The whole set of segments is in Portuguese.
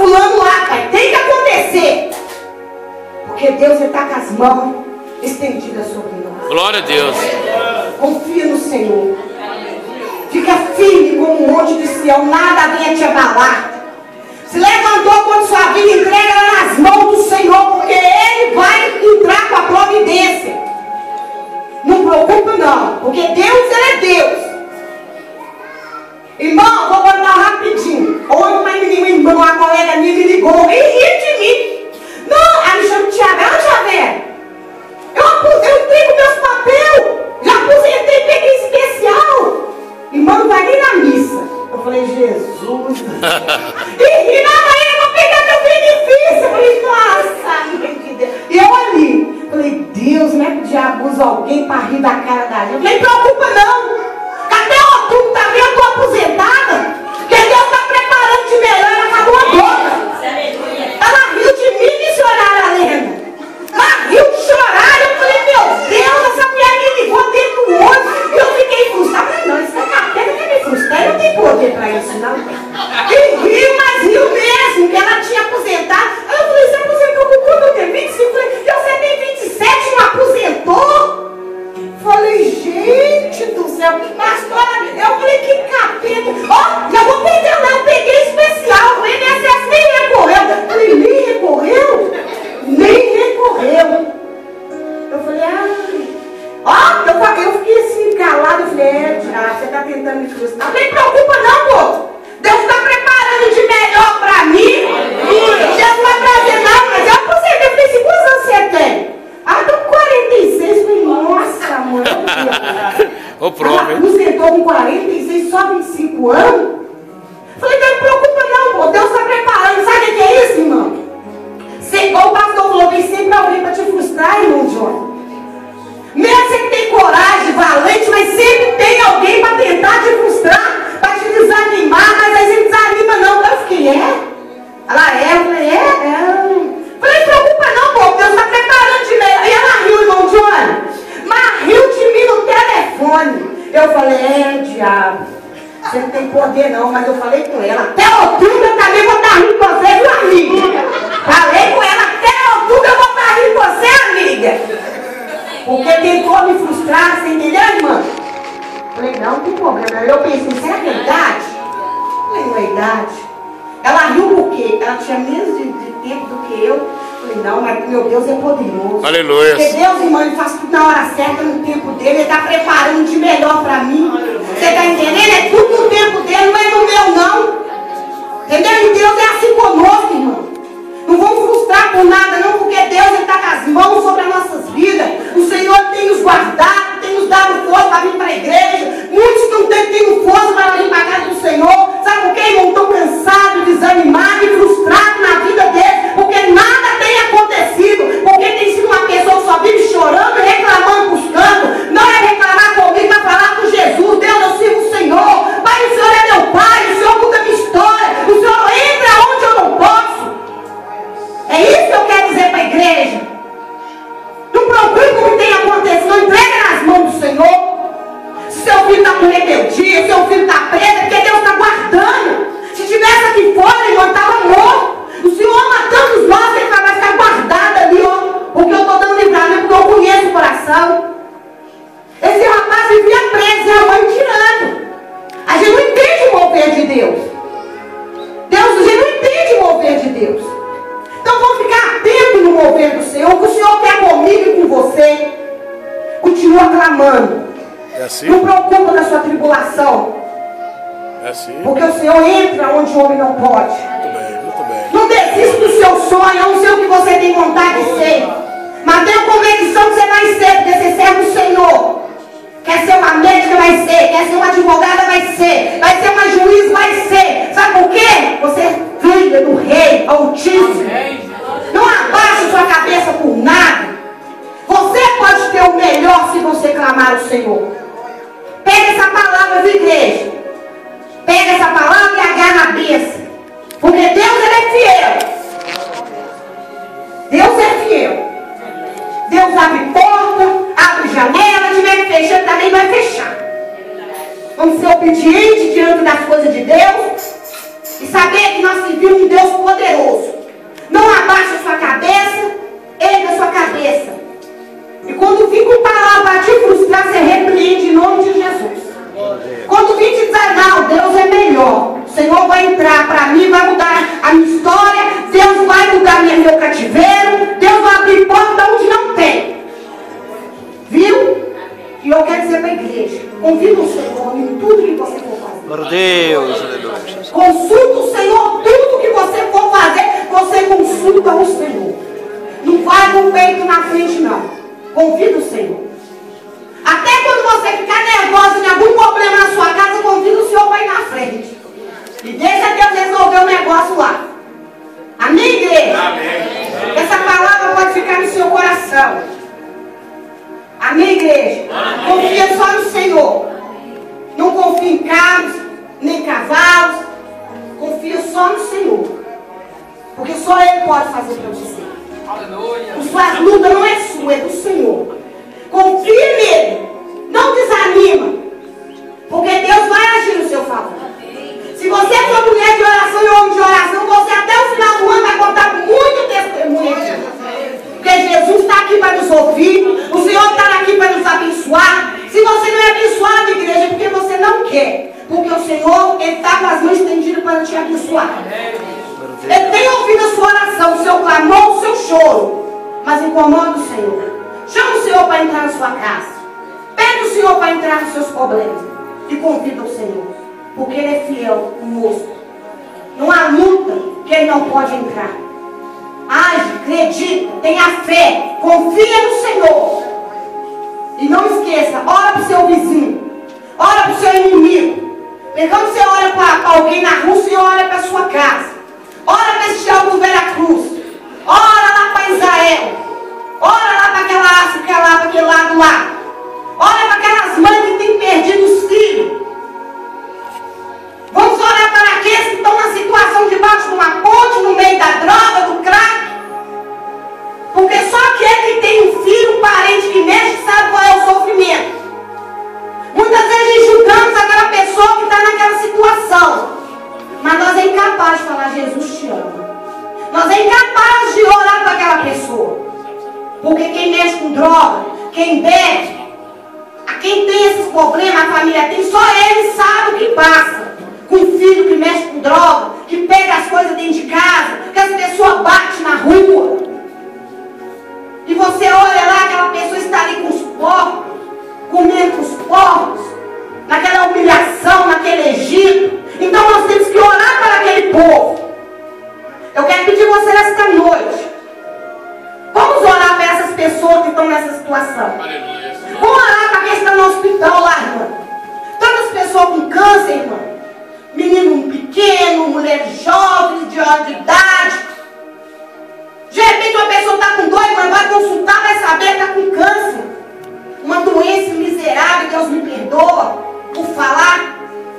pulando lá, pai. Tem que acontecer. Porque Deus está com as mãos estendidas sobre nós. Glória a Deus. Confia no Senhor. Fica firme como um monte de Sião. Nada venha te abalar. Se levantou contra sua vida, entrega ela nas mãos do Senhor. Porque Ele vai entrar com a providência. Não preocupa não. Porque Deus, Ele é Deus. Irmão, vou contar rapidinho. Hoje uma irmã, uma colega minha me ligou e riu de mim. Não, ela me chama de Tia Vera. Eu entrego meus papéis. Já aposentei, peguei especial. Irmã, não vai nem na missa. Eu falei, Jesus. E na manhã eu vou pegar meu benefício. Eu falei, nossa, mãe de Deus. E eu ali. Falei, Deus, não é que o diabo usa alguém para rir da cara da gente. Eu falei, preocupa não. Até outubro também eu estou aposentada. Porque Deus está preparando de melhor. Ela acabou a boca. Ela riu de mim, missionária Lena. Ela riu de chorar. Eu falei, meu Deus, essa mulher me ligou dentro do olho. E eu fiquei frustrada. Eu falei, não, isso é capeta que me frustrar. Eu não tenho poder para isso, não. E riu, mas riu mesmo. Que ela tinha aposentado. Aí eu falei, você aposentou com quanto? Eu tenho 25. Eu falei, você tem 27 e não aposentou? Falei, gente do céu, pastora, eu falei, que capeta. Ó, já vou pegar lá, eu peguei especial, o INSS nem recorreu. Eu falei, nem recorreu? Nem recorreu. Eu falei, ó, eu fiquei assim, calado, eu falei, você tá tentando me frustrar. Eu falei, preocupa não, pô. Deus tá preparando de melhor pra mim. Jesus vai trazer nada, mas eu aposentei. Eu falei, assim, quantos anos você tem? Ah, tô com 46. Eu falei, nossa, amor. O prova, hein? Aposentou com 46, só 25 anos? Falei, não preocupa não, pô. Deus está preparando. Sabe o que é isso, irmão? Igual o pastor falou, vem sempre alguém para te frustrar, irmão João. Mesmo você que tem coragem, valente, mas sempre tem alguém para tentar te frustrar, para te desanimar, mas aí você não desanima não. Eu fiquei, Ela eu falei, Falei, preocupa não, pô, Deus está preparando de melhor. E ela riu, irmão Johnny, mas riu de mim no telefone. Eu falei, diabo, você não tem poder não, mas eu falei com ela, até outubro eu também vou estar rindo com você, viu, amiga? Falei com ela, até outubro eu vou estar rindo com você, amiga. Porque tentou me frustrar, você entendeu, irmã? Falei, não tem problema. Eu pensei, será que é idade? Falei, não é idade. Ela riu por quê? Ela tinha menos de tempo do que eu. Falei, não, mas meu Deus é poderoso. Aleluia. Porque Deus, irmão, Ele faz tudo na hora certa, no tempo dele. Ele está preparando de melhor para mim. Você está entendendo? É tudo no tempo dele, não é no meu, não. Entendeu? E Deus é assim conosco, irmão. Não vamos frustrar por nada, não, porque Deus está com as mãos sobre as nossas vidas. O Senhor tem nos guardado, tem nos dado força para vir para a igreja. Muitos não têm força para vir para a casa do Senhor. Sabe por quê, irmão? Estão cansados, desanimados e frustrados na vida deles, porque nada tem acontecido. Porque tem sido uma pessoa que só vive chorando, reclamando, buscando. Não é reclamar comigo, mas falar com Jesus. Deus, eu sirvo o Senhor. Pai, o Senhor é meu Pai, o Senhor muda a minha história. O Senhor entra onde eu não posso. É isso que eu quero dizer para a igreja. Não preocupe com o que tem acontecido. Não entrega nas mãos do Senhor. Se seu filho está com rebeldia, se seu filho está preso, é porque Deus está guardando. Se tivesse aqui fora, irmão, estava morto. O Senhor ama tantos nós, Ele vai ficar guardado ali, ó. Porque eu estou dando livramento, porque eu conheço o coração. Esse rapaz vivia preso e a mãe tirando. A gente não entende o mover de Deus. A gente não entende o mover de Deus. Então vamos ficar atentos no mover do Senhor. O que o Senhor quer comigo e com você. Continua clamando. É assim? Não preocupa com a sua tribulação. É assim? Porque o Senhor entra onde o homem não pode. Muito bem, muito bem. Não desista do seu sonho. Eu não sei o que você tem vontade de ser. Mas tenha convicção que você vai ser. Porque você serve o Senhor. Quer ser uma médica, vai ser. Quer ser uma advogada, vai ser. Vai ser uma juiz, vai ser. Sabe por quê? Você é filha do Rei Altíssimo. Não abaixe sua cabeça por nada. Você pode ter o melhor se você clamar ao Senhor. Pega essa palavra, viu, igreja? Pega essa palavra e agarra a bênção. Porque Deus, Ele é fiel. Deus é fiel. Deus abre porta, abre janela, tiver que fechar, também vai fechar. Vamos ser obedientes diante das coisas de Deus e saber que nós servimos um Deus poderoso. Não abaixa sua cabeça, erga sua cabeça. E quando vir com palavra para te frustrar, você repreende em nome de Jesus. Quando vir te dizer, não, Deus é melhor. O Senhor vai entrar para mim, vai mudar a minha história. Deus vai mudar meu cativeiro. Deus vai abrir porta onde não tem. Viu? E eu quero dizer para a igreja, convida o Senhor em tudo que você for fazer. Glória a Deus, aleluia. Consulta o Senhor, tudo que você for fazer, você consulta o Senhor. Não vai com o peito na frente, não. Convida o Senhor. Até quando você ficar nervosa em algum problema na sua casa, convida o Senhor para ir na frente. E deixa Deus resolver o negócio lá. Amém, igreja? Amém. Essa palavra pode ficar no seu coração. Amém, igreja? Amém. Confia só no Senhor. Não confia em carros, nem cavalos. Confia só no Senhor. Porque só Ele pode fazer para você. Aleluia. A sua luta não é sua, é do Senhor. Confia nele. Não desanima. Porque Deus vai agir no seu favor. Se você for mulher de oração e homem de oração, você até o final do ano vai contar muito testemunho aqui. Porque Jesus está aqui para nos ouvir. O Senhor está aqui para nos abençoar. Se você não é abençoado, igreja, é porque você não quer. Porque o Senhor está com as mãos estendidas para te abençoar. Ele tem ouvido a sua oração, o seu clamor, o seu choro. Mas incomoda o Senhor. Chama o Senhor para entrar na sua casa. Pede o Senhor para entrar nos seus problemas. E convida o Senhor. Porque Ele é fiel conosco. Não há luta que Ele não pode entrar. Age, acredita, tenha fé. Confia no Senhor. E não esqueça, ora para o seu vizinho. Ora para o seu inimigo. Porque quando você olha para alguém na rua, você olha para a sua casa. Ora para esse Tiago do Veracruz. Ora lá para Israel. Ora lá para aquela África lá, para aquele lado lá. Olha para aquelas mães que têm perdido os filhos. Vamos orar para aqueles que estão na situação debaixo de uma ponte, no meio da droga, do crack. Porque só aquele que tem um filho, um parente que mexe, sabe qual é o sofrimento. Muitas vezes julgamos aquela pessoa que está naquela situação. Mas nós é incapaz de falar, Jesus te ama. Nós é incapaz de orar para aquela pessoa. Porque quem mexe com droga, quem bebe, quem tem esses problemas, a família tem, só ele sabe o que passa. Com um filho que mexe com droga, que pega as coisas dentro de casa, que as pessoas batem na rua. E você olha lá, aquela pessoa está ali com os porcos, comendo com os porcos, naquela humilhação, naquele Egito. Então nós temos que orar para aquele povo. Eu quero pedir você nesta noite. Vamos orar para essas pessoas que estão nessa situação. Vamos orar para quem está no hospital lá, irmã. Tantas pessoas com câncer, irmã. Menino pequeno, mulheres jovens, de idade. De repente uma pessoa está com dor, irmã, vai consultar, vai saber que está com câncer. Uma doença miserável, Deus me perdoa por falar.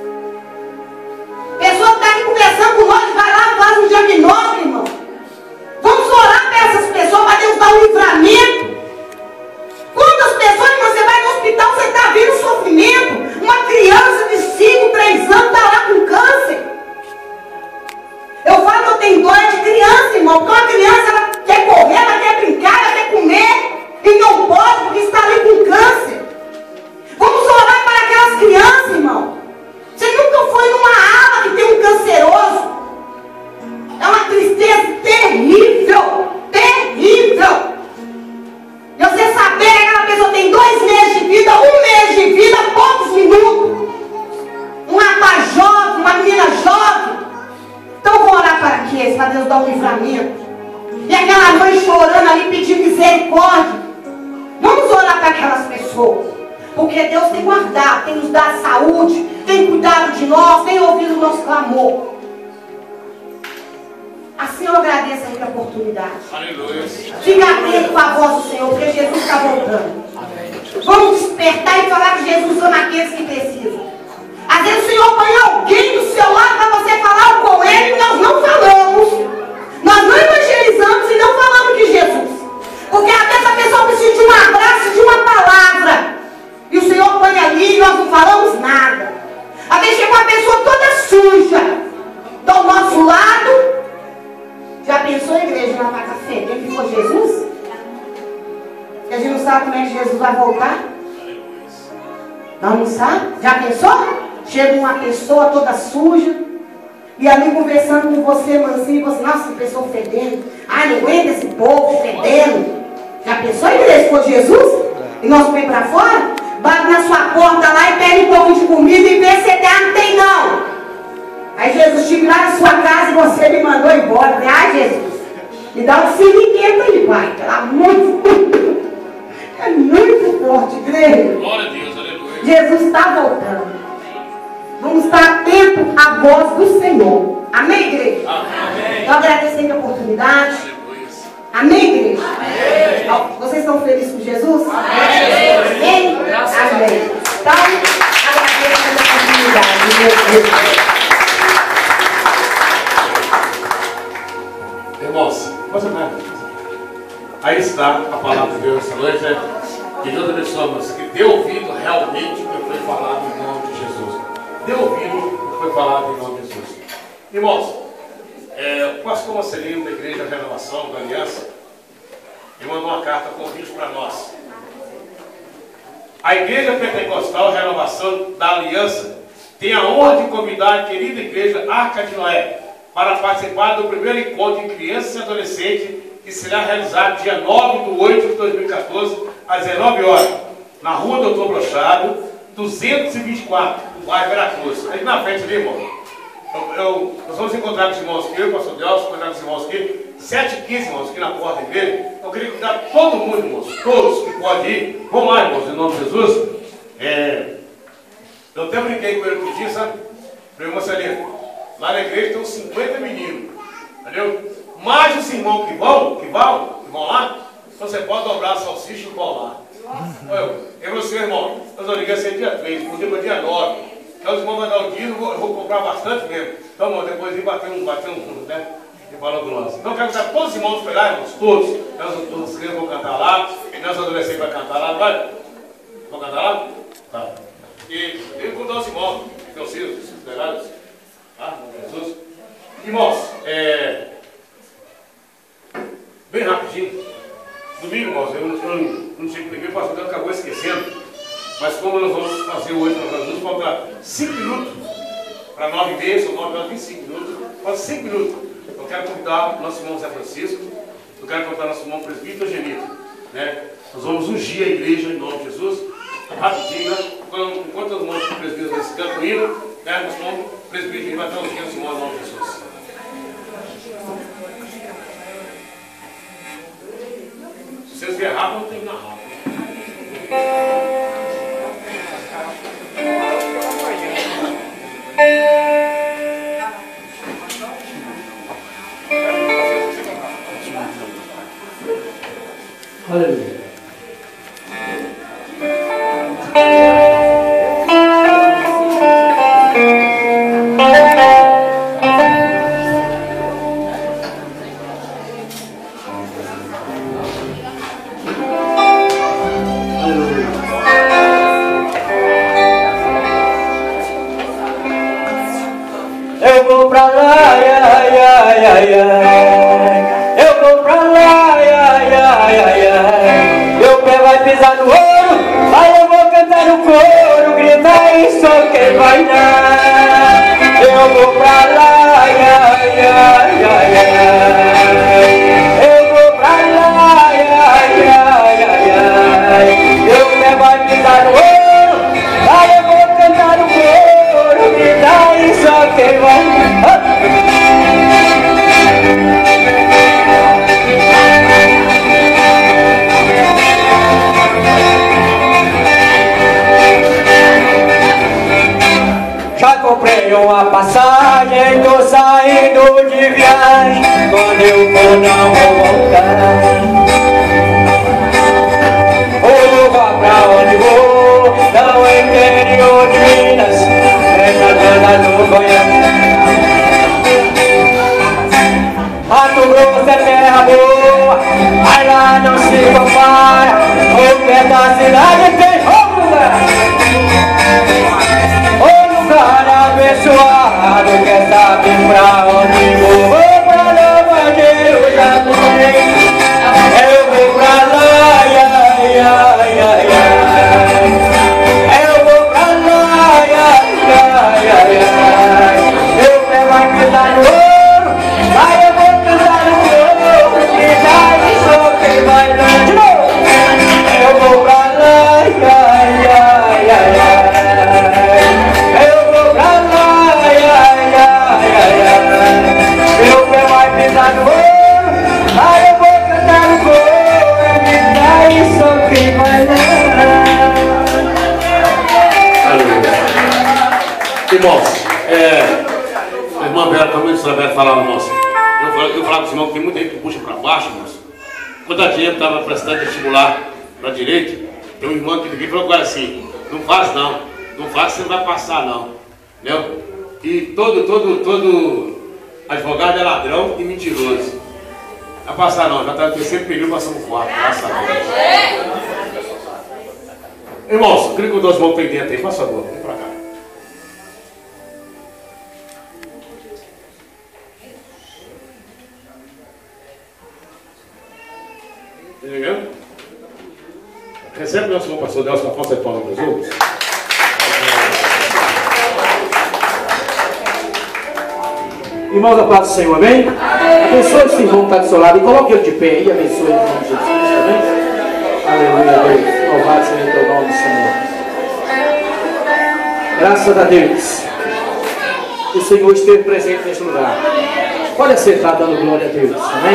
Pessoa que está aqui conversando com nós, vai lá, faz um diagnóstico, irmão. Vamos orar para essas pessoas, para Deus dar um livramento. Quantas pessoas que você vai no hospital, você está vendo sofrimento? Uma criança de 5, 3 anos está lá com câncer. Eu falo que eu tenho dor de criança, irmão. Porque uma criança, ela quer correr, ela quer brincar, ela quer comer. E não pode, porque está ali com câncer. Vamos orar para aquelas crianças, irmão. Você nunca foi numa ala que tem um canceroso. É uma tristeza terrível. Terrível. E você saber que aquela pessoa tem 2 meses de vida, 1 mês de vida, poucos minutos. Um rapaz jovem, uma menina jovem. Então vou orar para aqueles, para Deus dar um livramento. E aquela mãe chorando ali, pedindo misericórdia. Vamos orar para aquelas pessoas. Porque Deus tem guardado, tem nos dado saúde, tem cuidado de nós, tem ouvido o nosso clamor. Assim eu agradeço aí a oportunidade. Aleluia. Fica atento com a voz do Senhor, porque Jesus está voltando. Vamos despertar e falar que Jesus ama aqueles que precisam. Às vezes o Senhor põe alguém do seu lado para você falar com Ele e nós não falamos. Nós não evangelizamos e não falamos de Jesus. Porque às vezes a pessoa precisa de um abraço, de uma palavra. E o Senhor põe ali e nós não falamos nada. Às vezes chega uma pessoa toda suja do nosso lado sabe como é que Jesus vai voltar? Não sabe? Já pensou? Chega uma pessoa toda suja e ali conversando com você, mansinho, e você, nossa, que pessoa fedendo. Ai, não aguenta esse povo fedendo. Já pensou em igreja for Jesus? E nós vamos para fora? Bate na sua porta lá e pede um pouco de comida e vê se não tem não. Aí Jesus chega lá na sua casa e você me mandou embora. Falei, ai Jesus, me dá um sirigueto aí, pai. Ela é muito forte, igreja. Glória a Deus, aleluia. Jesus está voltando. Vamos estar atentos à voz do Senhor. Amém, igreja? Amém. Eu agradeço a oportunidade. Amém, igreja? Amém. Vocês estão felizes com Jesus? Amém. Amém? Amém. Então, agradeço a oportunidade. Meu Deus. Irmãos, aí está a palavra de Deus essa noite, né? Que Deus abençoe, irmãos, que dê ouvido realmente o que foi falado em nome de Jesus. Dê ouvido o que foi falado em nome de Jesus. Irmãos, o pastor Marcelino da Igreja Renovação da Aliança, ele mandou uma carta convite para nós. A Igreja Pentecostal Renovação da Aliança tem a honra de convidar a querida Igreja Arca de Noé para participar do primeiro encontro de crianças e adolescentes que será realizado dia 9/8 de 2014, às 19 horas, na rua Doutor Brochado, 224, no bairro Veracruz. Aí na frente ali, irmão, nós vamos encontrar com os irmãos aqui, eu e o pastor Delcio, encontrar com os irmãos aqui, 7h15, irmãos, aqui na porta da igreja. Eu queria convidar todo mundo, irmãos, todos que podem ir. Vamos lá, irmãos, em nome de Jesus. Eu até brinquei com ele outro dia, sabe? Falei, Marcelino, lá na igreja tem uns 50 meninos, entendeu? Mais os irmãos que vão lá, então você pode dobrar a salsicha e o pão lá. Eu você, irmão, nós vamos ligar ser dia 3, por dia 9. Então os irmãos vão dar o dia, eu vou comprar bastante mesmo. Então, irmão, depois de bater um, né? E falando com nós. Então, eu quero convidar todos os irmãos para lá, irmãos, todos. Os crianças vão cantar lá, e nós adolescentes vão cantar lá, vai? Vão cantar lá? Tá. E eu vou convidar os irmãos, meus filhos, esperados. Tá? Jesus. Irmãos, bem rapidinho. Domingo, irmãos, eu não tinha que pegar, o pastor acabou esquecendo. Mas como nós vamos fazer hoje para Jesus, falta 5 minutos para 9h30, são 9 horas 25 minutos, falta 5 minutos. Eu quero convidar o nosso irmão Zé Francisco, eu quero convidar o nosso irmão presbítero Genito, né? Nós vamos ungir a igreja em nome de Jesus, rapidinho, né? Enquanto os irmãos presbíteros vão se canto né? Nosso irmão presbítero vai estar ungindo os irmãos em nome de Jesus. Se vocês vierem rápido, não tem nada rápido. Aleluia. Eu vou pra lá, eu vou pra lá, meu pé vai pisar no ouro, aí eu vou cantar no coro, gritar e só quem vai dar. Eu vou pra lá, eu vou pra lá, meu pé vai pisar no ouro, aí eu vou cantar no coro, gritar e só quem vai dar. Já comprei uma passagem, tô saindo de viagem, quando eu for não vou voltar. O lugar pra onde vou, não é interior de Minas, é Catana do Goiás. Mato Grosso é terra boa, mas lá não se compara, o pé da cidade tem roubo, lugar abençoado, quer saber pra onde vou? Vou pra Nova Jerusalém, eu vou pra lá, eu falava com os irmãos que tem muita gente que puxa para baixo, irmãos. Quando a gente estava prestando vestibular para direito, tem um irmão que falou agora assim, não faz não, não faz, você não vai passar não. Entendeu? E todo advogado é ladrão e mentiroso. Não vai passar não, já está no terceiro período, passamos quarto, graças a Deus. Irmãos, eu queria que os irmãos tem dentro aí, por favor, vem para cá. Entendeu? Recebe o nosso irmão pastor Delcio Afonso de Paulo dos outros. Irmãos, a paz do Senhor, amém? Abençoe esse irmão que está do seu lado e coloque ele de pé aí, abençoe ele em nome de Jesus Cristo, amém? Aleluia, Deus. Louvado seja o teu nome, Senhor. Graças a Deus. O Senhor esteve presente neste lugar. Pode acertar dando glória a Deus, amém?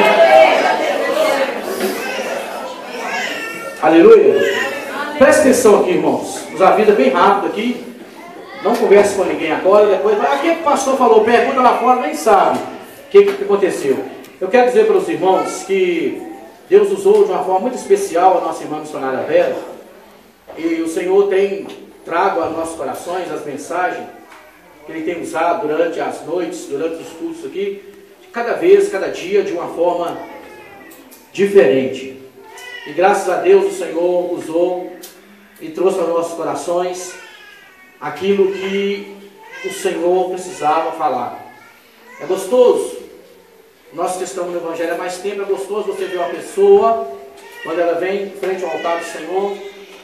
Aleluia. Presta atenção aqui, irmãos. Usar a vida bem rápido aqui. Não converse com ninguém agora. Depois, o que o pastor falou? Pergunta lá fora, nem sabe o que aconteceu. Eu quero dizer para os irmãos que Deus usou de uma forma muito especial a nossa irmã missionária Vera. E o Senhor tem trago aos nossos corações as mensagens que Ele tem usado durante as noites, durante os cultos aqui, cada vez, cada dia, de uma forma diferente. E graças a Deus o Senhor usou e trouxe aos nossos corações aquilo que o Senhor precisava falar. É gostoso, nós que estamos no Evangelho há mais tempo, é gostoso você ver uma pessoa, quando ela vem em frente ao altar do Senhor,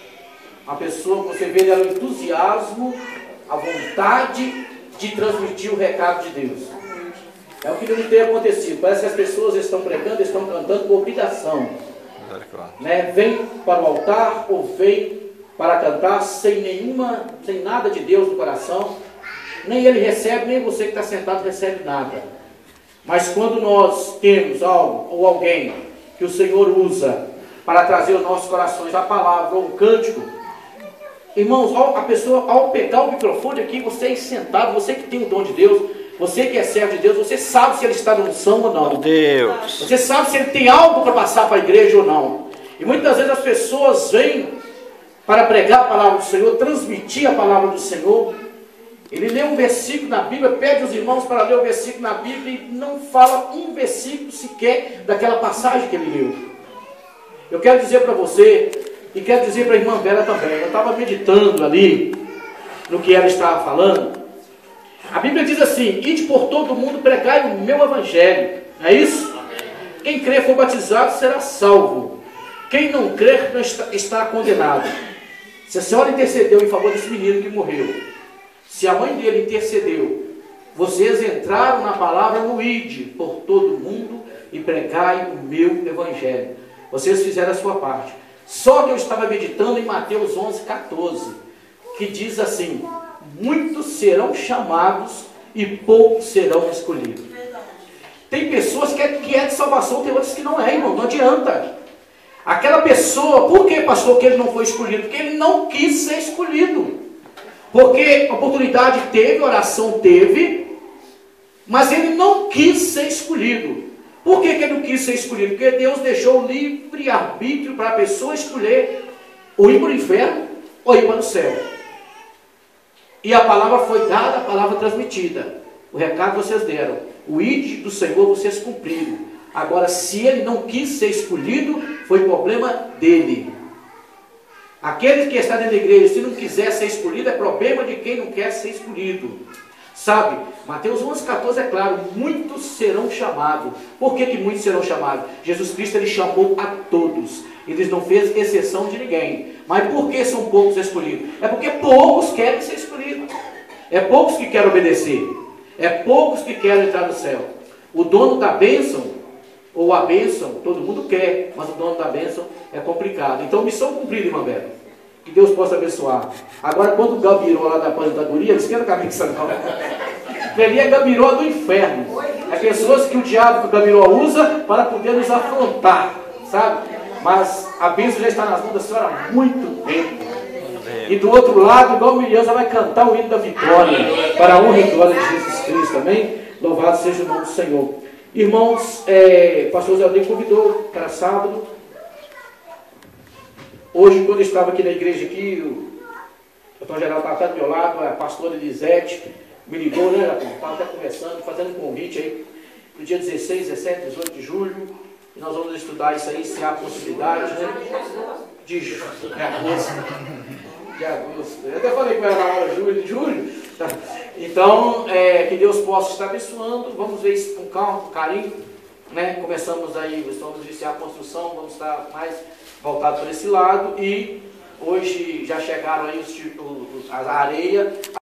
a pessoa, você vê ela o entusiasmo, a vontade de transmitir o recado de Deus. É o que não tem acontecido. Parece que as pessoas estão pregando, estão cantando por obrigação. Né? Vem para o altar ou vem para cantar sem nada de Deus no coração. Nem ele recebe, nem você que está sentado recebe nada. Mas quando nós temos algo ou alguém que o Senhor usa para trazer aos nossos corações a palavra ou um cântico, irmãos, a pessoa ao pegar o microfone aqui, você é sentado, você que tem o dom de Deus, você que é servo de Deus, você sabe se ele está na unção ou não. Deus. Você sabe se ele tem algo para passar para a igreja ou não. E muitas vezes as pessoas vêm para pregar a palavra do Senhor, transmitir a palavra do Senhor. Ele lê um versículo na Bíblia, pede os irmãos para ler o versículo na Bíblia e não fala um versículo sequer daquela passagem que ele leu. Eu quero dizer para você, e quero dizer para a irmã Vera também, eu estava meditando ali no que ela estava falando. A Bíblia diz assim: ide por todo mundo, pregai o meu evangelho. Não é isso? Quem crer e for batizado será salvo. Quem não crer não está condenado. Se a senhora intercedeu em favor desse menino que morreu, se a mãe dele intercedeu, vocês entraram na palavra no ide por todo mundo e pregai o meu evangelho. Vocês fizeram a sua parte. Só que eu estava meditando em Mateus 11:14, que diz assim: muitos serão chamados e poucos serão escolhidos. Tem pessoas que é de salvação, tem outras que não é, irmão, não adianta. Aquela pessoa, por que, pastor, que ele não foi escolhido? Porque ele não quis ser escolhido. Porque a oportunidade teve, a oração teve, mas ele não quis ser escolhido. Por que ele não quis ser escolhido? Porque Deus deixou livre arbítrio para a pessoa escolher ou ir para o inferno ou ir para o céu. E a palavra foi dada, a palavra transmitida. O recado vocês deram. O ide do Senhor vocês cumpriram. Agora, se ele não quis ser escolhido, foi problema dele. Aquele que está dentro da igreja, se não quiser ser escolhido, é problema de quem não quer ser escolhido. Sabe? Mateus 11:14 é claro, muitos serão chamados. Por que muitos serão chamados? Jesus Cristo, ele chamou a todos. Ele não fez exceção de ninguém. Mas por que são poucos escolhidos? É porque poucos querem ser escolhidos. É poucos que querem obedecer. É poucos que querem entrar no céu. O dono da bênção, ou a bênção, todo mundo quer, mas o dono da bênção é complicado. Então, missão cumprida, irmã Vera. Que Deus possa abençoar. Agora, quando o Gabiró lá da aposentadoria, eles querem cabeça não. Ali é Gabiró do inferno. É pessoas que o diabo, que o Gabiró usa para poder nos afrontar, sabe? Mas a bênção já está nas mãos da senhora há muito tempo. E do outro lado, igual Miriam, vai cantar o hino da vitória, para a honra e glória de Jesus Cristo, amém? Louvado seja o nome do Senhor. Irmãos, pastor Zé Aldir convidou, que era sábado. Hoje, quando eu estava aqui na igreja, o doutor Geraldo estava do meu lado, a pastora Elisete me ligou, né? Estava até conversando, fazendo um convite aí para o dia 16, 17, 18 de julho. E nós vamos estudar isso aí, se há possibilidade, né? De agosto. Eu até falei com ela na hora, julho. Então, que Deus possa estar abençoando. Vamos ver isso com calma, com carinho. Né? Começamos aí, vamos iniciar a construção, vamos estar mais voltados para esse lado. E hoje já chegaram aí a areia.